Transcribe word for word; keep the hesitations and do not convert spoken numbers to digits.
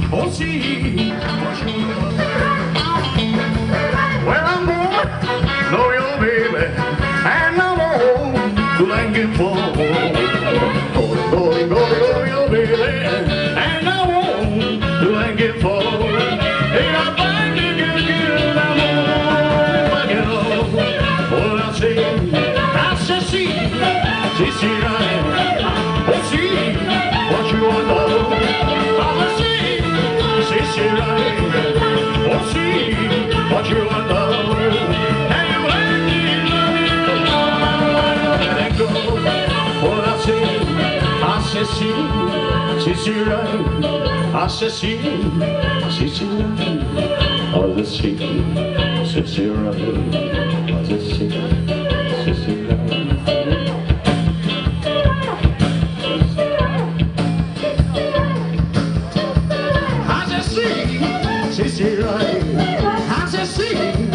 oh see what you love. Where I'm going, know your baby, and I'm on to Lincoln Falls. Going, going, going, know your baby, and I'm on to Lincoln Falls. Hey, I'm back to get you, I'm on back it up. What I say, I say see, see, see, right, oh see what you want love. I say see, see, see, right, oh see what you want love. And you let me let go. What I say, I say see, see, see, right, I say see, see, see, right, I say see, see, see, right, I say see, see, see, right. I say see, see, right, I say see.